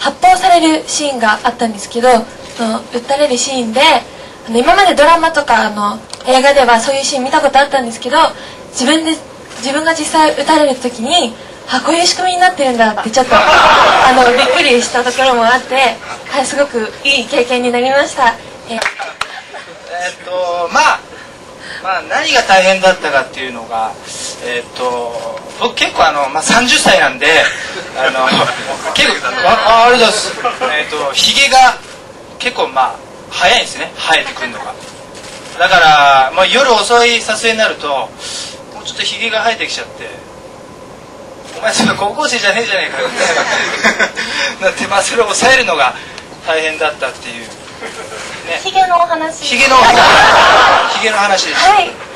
発砲されるシーンがあったんですけど、撃たれるシーンで、今までドラマとか映画ではそういうシーン見たことあったんですけど、自分が実際撃たれる時に、こういう仕組みになってるんだってちょっとびっくりしたところもあって、はい、すごくいい経験になりました。 まあ何が大変だったかっていうのが、僕結構30歳なんで結構ありがとうございます。ひげが結構早いんですね、生えてくるのが。だから、夜遅い撮影になるともうちょっとひげが生えてきちゃって、お前それ高校生じゃねえじゃねえかよなって、それを抑えるのが大変だったっていうね。 ひげのお話。 ひげの話です。 はい。